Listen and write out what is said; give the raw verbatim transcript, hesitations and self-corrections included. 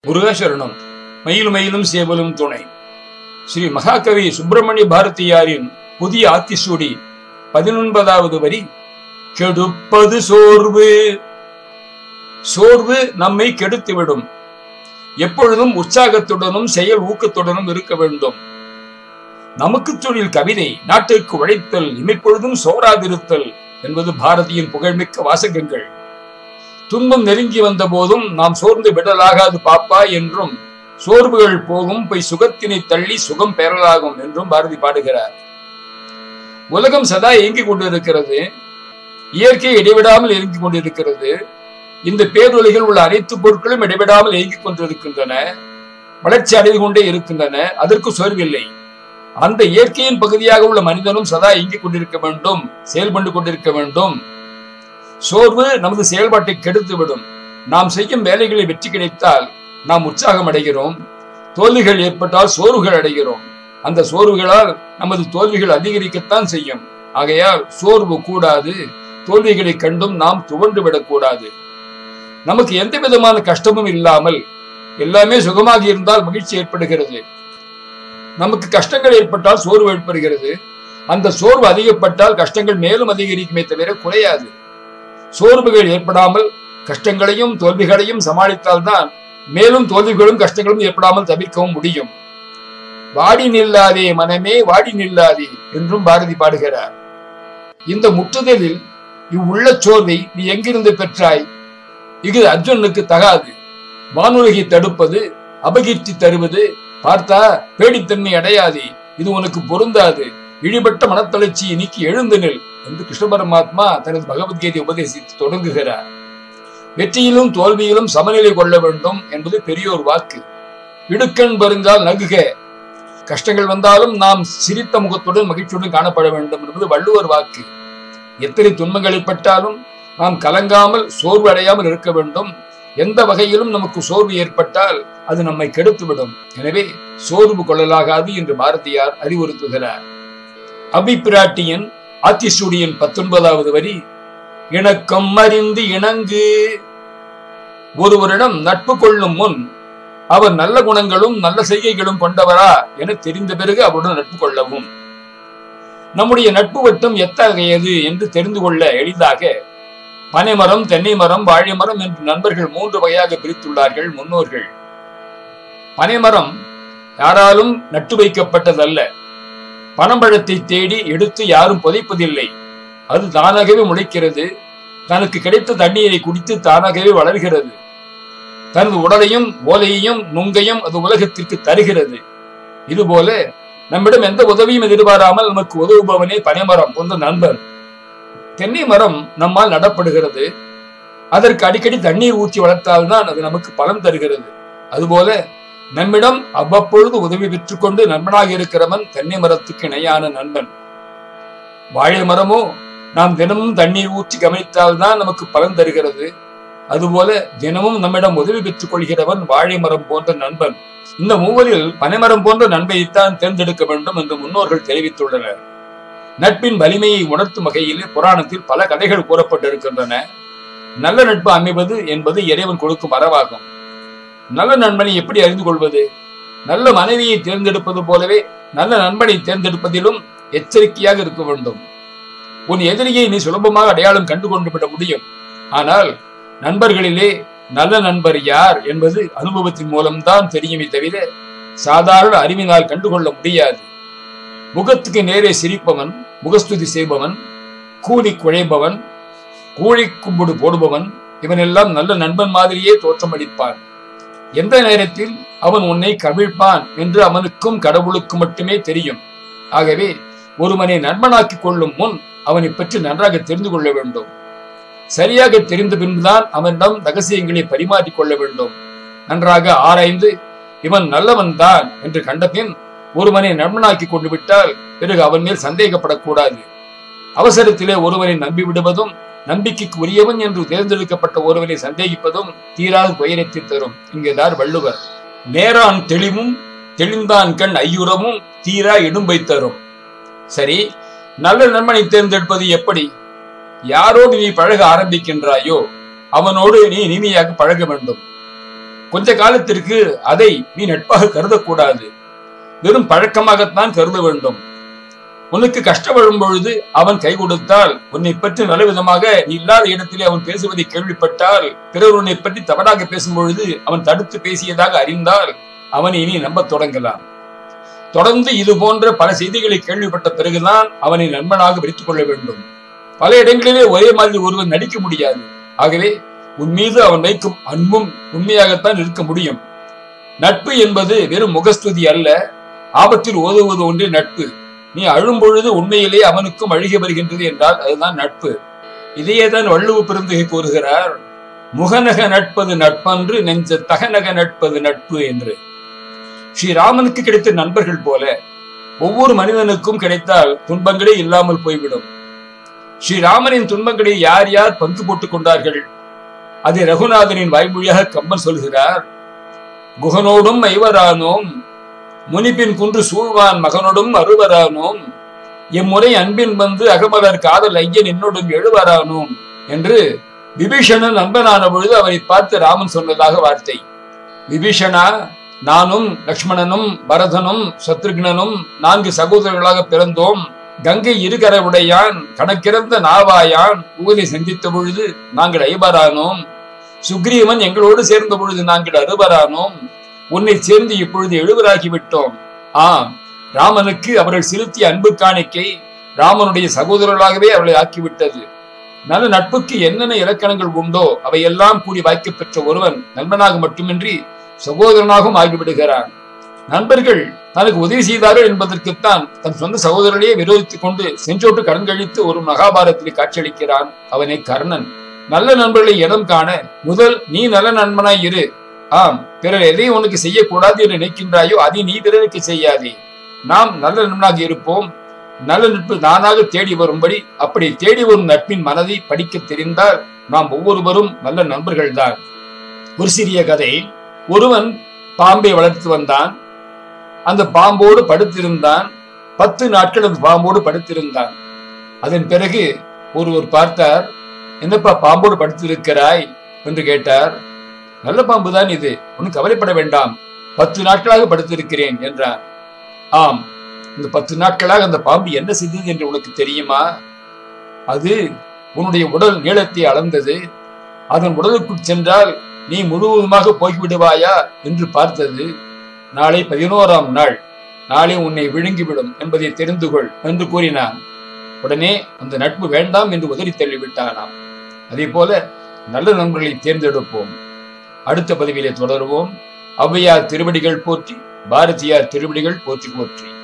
முருகசரணம். மயிலும் மயிலும் சேவலும் துணை. ஸ்ரீ மகாகவி சுப்பிரமணிய பாரதியாரின் புதிய ஆத்திசூடி பதினொன்பதாவது வரி. கெடுப்பது சோர்வு. சோர்வு நம்மை கெடுத்துவிடும். எப்பொழுதும் உற்சாகத்துடனும் செயல் ஊக்கத்துடனும் இருக்க வேண்டும். நமக்கு தொழில் கவிதை, நாட்டிற்கு உழைத்தல், இமைப்பொழுதும் சோராதிருத்தல் என்பது பாரதியின் புகழ்மிக்க வாசகங்கள். துன்பம் நெருங்கி வந்த போதும் நாம் சோர்ந்து விடலாகாது பாப்பா என்றும், சோர்வுகள் போகும் போய் சுகத்தினை தள்ளி சுகம் பெறலாகும் என்றும் பாரதி பாடுகிறார். உலகம் சதா இயங்கிக் கொண்டிருக்கிறது. இயற்கை இடைவிடாமல் இயங்கிக் கொண்டிருக்கிறது. இந்த பேருலகில் உள்ள அனைத்து பொருட்களும் இடைவிடாமல் இயங்கிக் கொண்டிருக்கின்றன, வளர்ச்சி அடைந்து கொண்டே இருக்கின்றன. அதற்கு சோர்வில்லை. அந்த இயற்கையின் பகுதியாக உள்ள மனிதனும் சதா இயங்கிக் கொண்டிருக்க வேண்டும், செயல்பட்டு கொண்டிருக்க வேண்டும். சோர்வு நமது செயல்பாட்டை கெடுத்துவிடும். நாம் செய்யும் வேலைகளை வெற்றி கிடைத்தால் நாம் உற்சாகம் அடைகிறோம். தோல்விகள் ஏற்பட்டால் சோர்வுகள் அடைகிறோம். அந்த சோர்வுகளால் நமது தோல்விகள் அதிகரிக்கத்தான் செய்யும். ஆகையால் சோர்வு கூடாது. தோல்விகளை கண்டும் நாம் துவண்டு விடக்கூடாது. நமக்கு எந்த விதமான கஷ்டமும் இல்லாமல் எல்லாமே சுகமாக இருந்தால் மகிழ்ச்சி ஏற்படுகிறது. நமக்கு கஷ்டங்கள் ஏற்பட்டால் சோர்வு ஏற்படுகிறது. அந்த சோர்வு அதிகப்பட்டால் கஷ்டங்கள் மேலும் அதிகரிக்குமே தவிர குறையாது. சோர்வுகள் ஏற்படாமல் கஷ்டங்களையும் தோல்விகளையும் சமாளித்தால்தான் மேலும் தோல்விகளும் கஷ்டங்களும் ஏற்படாமல் தவிர்க்கவும் முடியும். வாடி நில்லாதே மனமே, வாடி நில்லாதே என்றும் பாரதி பாடுகிறார். இந்த முற்றுதலில் இவ்வுள்ள சோர்வை நீ எங்கிருந்து பெற்றாய்? இது அர்ஜுனனுக்கு தகாது. வானுலகை தடுப்பது, அபகீர்த்தி தருவது பார்த்தா பேடித்தன்மை அடையாதே. இது உனக்கு பொருந்தாது. இழிபட்ட மனத்தளர்ச்சியை நீக்கி எழுந்து நில் என்று கிருஷ்ண பரமாத்மா தனது பகவத்கீதை உபதேசித்து தொடங்குகிறார். வெற்றியிலும் தோல்வியிலும் சமநிலை கொள்ள வேண்டும் என்பது பெரியோர் வாக்கு. இடுக்கண் பருங்கால் நகுக. கஷ்டங்கள் வந்தாலும் நாம் சிரித்த முகத்துடன் மகிழ்ச்சியுடன் காணப்பட வேண்டும் என்பது வள்ளுவர் வாக்கு. எத்தனை துன்பங்கள் ஏற்பட்டாலும் நாம் கலங்காமல் சோர்வு அடையாமல் இருக்க வேண்டும். எந்த வகையிலும் நமக்கு சோர்வு ஏற்பட்டால் அது நம்மை கெடுத்துவிடும். எனவே சோர்வு கொள்ளலாகாது என்று பாரதியார் அறிவுறுத்துகிறார். அபிப்பிராட்டியின் ஆத்திசூடியின் பத்தொன்பதாவது வரி. இணக்கம் அறிந்து இணங்கு. ஒருவரிடம் நட்பு கொள்ளும் முன் அவர் நல்ல குணங்களும் நல்ல செய்கைகளும் கொண்டவரா என தெரிந்த பிறகு அவருடன் நட்பு கொள்ளவும். நம்முடைய நட்பு வட்டம் எத்தகையது என்று தெரிந்து கொள்ள எளிதாக பனைமரம், தென்னை மரம், வாழை மரம் என்று நண்பர்கள் மூன்று வகையாக பிரித்துள்ளார்கள் முன்னோர்கள். பனைமரம் யாராலும் நட்டு வைக்கப்பட்டதல்ல. பனம்பழத்தை தேடி எடுத்து யாரும் புதைப்பதில்லை. அது தானாகவே முளைக்கிறது. தனக்கு கிடைத்த தண்ணீரை குடித்து தானாகவே வளர்கிறது. தனது உடலையும் ஓலையையும் நுங்கையும் அது உலகத்திற்கு தருகிறது. இதுபோல நம்மிடம் எந்த உதவியும் எதிர்பாராமல் நமக்கு உதவுபவனே பனைமரம் போன்ற நண்பர். தென்னை மரம் நம்மால் நடப்படுகிறது. அதற்கு அடிக்கடி தண்ணீர் ஊற்றி வளர்த்தால்தான் அது நமக்கு பலன் தருகிறது. அதுபோல நம்மிடம் அவ்வப்பொழுது உதவி பெற்றுக் கொண்டு நண்பனாக இருக்கிறவன் தென்னை மரத்துக்கு இணையான நண்பன். வாழை மரமோ நாம் தினமும் தண்ணீர் ஊற்றி கவனித்தால்தான் நமக்கு பலன் தருகிறது. அதுபோல தினமும் நம்மிடம் உதவி பெற்றுக் கொள்கிறவன் வாழை மரம் போன்ற நண்பன். இந்த மூவரில் பனைமரம் போன்ற நண்பைத்தான் தேர்ந்தெடுக்க வேண்டும் என்று முன்னோர்கள் தெரிவித்துள்ளனர். நட்பின் வலிமையை உணர்த்தும் வகையில் புராணத்தில் பல கதைகள் கூறப்பட்டிருக்கின்றன. நல்ல நட்பு அமைவது என்பது இறைவன் கொடுக்கும் வரவாகும். நல்ல நண்பனை எப்படி அறிந்து கொள்வது? நல்ல மனைவியை தேர்ந்தெடுப்பது போலவே நல்ல நண்பனை தேர்ந்தெடுப்பதிலும் எச்சரிக்கையாக இருக்க வேண்டும். உன் எதிரியை நீ சுலபமாக அடையாளம் கண்டு கொண்டு விட முடியும். ஆனால் நண்பர்களிலே நல்ல நண்பர் யார் என்பது அனுபவத்தின் மூலம்தான் தெரியுமே தவிர சாதாரண அறிவினால் கண்டுகொள்ள முடியாது. முகத்துக்கு நேரே சிரிப்பவன், முகஸ்துதி செய்பவன், கூலி குழைப்பவன், கூலி கும்பிடு போடுபவன், இவனெல்லாம் நல்ல நண்பன் மாதிரியே தோற்றமளிப்பான். எந்த நேரத்தில் அவன் உன்னை கவிழ்ப்பான் என்று அவனுக்கும் கடவுளுக்கு மட்டுமே தெரியும். ஆகவே ஒருவனை நண்பனாக்கி கொள்ளும் முன் அவனை பற்றி நன்றாக தெரிந்து கொள்ள வேண்டும். சரியாக தெரிந்த பின்புதான் அவனிடம் ரகசியங்களை பரிமாறிக் கொள்ள வேண்டும். நன்றாக ஆராய்ந்து இவன் நல்லவன் தான் என்று கண்டபின் ஒருவனை நண்பனாக்கி கொண்டு விட்டால் பிறகு அவன் மேல் சந்தேகப்படக்கூடாது. அவசரத்திலே ஒருவனை நம்பி விடுவதும் நம்பிக்கைக்கு உரியவன் என்று தேர்ந்தெடுக்கப்பட்ட ஒருவனை சந்தேகிப்பதும் தீராத துயரத்தை தரும் என்கிறார் வள்ளுவர். நேரான் தெளிவும் தெளிந்தான் கண் ஐயுறவும் தீரா இடும்பை தரும். சரி, நல்ல நண்பனை தேர்ந்தெடுப்பது எப்படி? யாரோடு நீ பழக ஆரம்பிக்கின்றாயோ அவனோடு நீ இனிமையாக பழக வேண்டும். கொஞ்ச காலத்திற்கு அதை நீ நட்பாக கருதக்கூடாது, வெறும் பழக்கமாகத்தான் கருத வேண்டும். உனக்கு கஷ்டம் வரும் பொழுது அவன் கை கொடுத்தால், உன்னை பற்றி நல்ல விதமாக நீ இல்லாத இடத்திலே அவன் பேசுவதை கேள்விப்பட்டால், பிறர் உன்னை பற்றி தவறாக பேசும் பொழுது அவன் தடுத்து பேசியதாக அறிந்தால் அவனை இனி நம்பத் தொடங்கலாம். தொடர்ந்து இது போன்ற பல செய்திகளை கேள்விப்பட்ட பிறகுதான் அவனை நண்பனாக விரித்துக் கொள்ள வேண்டும். பல இடங்களிலே ஒரே மாதிரி ஒருவன் நடிக்க முடியாது. ஆகவே உன் மீது அவன் வைக்கும் அன்பும் உண்மையாகத்தான் இருக்க முடியும். நட்பு என்பது வெறும் முகஸ்துதி அல்ல, ஆபத்தில் ஓதுவது ஒன்றே நட்பு. நீ அழும் பொழுது உண்மையிலே அவனுக்கும் அழுகி வருகின்றது என்றால் அதுதான் நட்பு. இதையேதான் வள்ளுவ பெருந்தகை கூறுகிறார், முகநக நட்பது நட்பன்று நெஞ்ச தகநக நட்பது நட்பு என்று. ஸ்ரீராமனுக்கு கிடைத்த நண்பர்கள் போல ஒவ்வொரு மனிதனுக்கும் கிடைத்தால் துன்பங்களே இல்லாமல் போய்விடும். ஸ்ரீராமனின் துன்பங்களை யார் யார் பங்கு போட்டுக் கொண்டார்கள்? அதை ரகுநாதனின் வாய்மொழியாக கம்பன் சொல்கிறார். குகனோடும் ஐவரானோம், முனிப்பின் குன்று சூழ்வான் மகனோடும் அறுவரானோம், எம்முறை அன்பின் வந்து அகமலர் காதல் ஐயன் என்னோடும் எழுவரானோம் என்று விபீஷணன் நண்பனான பொழுது அவரை பார்த்து ராமன் சொன்னதாக வார்த்தை. விபீஷணா, நானும் லக்ஷ்மணனும் பரதனும் சத்ருக்னனும் நான்கு சகோதரர்களாக பிறந்தோம். கங்கை இருகரை உடையான், கணக்கிறந்த நாவாயான் உவனை சந்தித்த பொழுது நாங்கள் ஐவரானோம். சுக்ரீவன் எங்களோடு சேர்ந்த பொழுது நாங்கள் அறுவரானோம். உன்னை சேர்ந்து இப்பொழுது எழுவராகிவிட்டோம். ஆம், ராமனுக்கு அவர்கள் செலுத்திய அன்பு காணிக்கை ராமனுடைய சகோதரர்களாகவே அவர்களை ஆக்கிவிட்டது. நல்ல நட்புக்கு என்னென்ன இலக்கணங்கள் உண்டோ அவையெல்லாம் கூடி வாய்க்க பெற்ற ஒருவன் நண்பனாக மட்டுமின்றி சகோதரனாகவும் ஆகிவிடுகிறான். நண்பர்கள் தனக்கு உதவி செய்தார்கள் என்பதற்குத்தான் தன் சொந்த சகோதரர்களையே விரோதித்துக் கொண்டு செஞ்சோட்டு கடன் கழித்து ஒரு மகாபாரதத்தில் காட்சியளிக்கிறான். அவனை கர்ணன். நல்ல நண்பர்களை இடம் காண முதல் நீ நல்ல நண்பனாய் இரு. ஆம், பிறர் எதை உனக்கு செய்யக்கூடாது என்று நினைக்கின்றாயோ அதை நீ பிறருக்கு செய்யாதே. நாம் நல்ல நண்பனாக இருப்போம். நல்ல நட்பு தானாக தேடி வரும்படி, அப்படி தேடி வரும் நட்பின் மனதை படிக்க தெரிந்தால் நாம் ஒவ்வொருவரும் நல்ல நண்பர்கள் தான். ஒரு சிறிய கதை. ஒருவன் பாம்பை வளர்த்து வந்தான். அந்த பாம்போடு படுத்திருந்தான். பத்து நாட்கள் அந்த பாம்போடு படுத்திருந்தான். அதன் பிறகு ஒருவர் பார்த்தார். என்னப்பா பாம்போடு படுத்திருக்கிறாய் என்று கேட்டார். நல்ல பாம்பு தான் இது, உனக்கு கவலைப்பட வேண்டாம், பத்து நாட்களாக படுத்திருக்கிறேன் என்றார். ஆம், இந்த பத்து நாட்களாக அந்த பாம்பு என்ன செய்தது என்று உனக்கு தெரியுமா? அது உன்னுடைய உடல் நீளத்தை அளந்தது. அதன் உடலுக்குள் சென்றால் நீ முழுவதுமாக போய்விடுவாயா என்று பார்த்தது. நாளை பதினோராம் நாள், நாளை உன்னை விழுங்கிவிடும் என்பதை தெரிந்து கொள் என்று கூறினான். உடனே அந்த நட்பு வேண்டாம் என்று உதறி தள்ளிவிட்டானாம். அதே போல நல்ல நண்பர்களை தேர்ந்தெடுப்போம். அடுத்த பதிவிலே தொடருவோம். ஔவையார் திருவடிகள் போற்றி, பாரதியார் திருவடிகள் போற்றி போற்றி.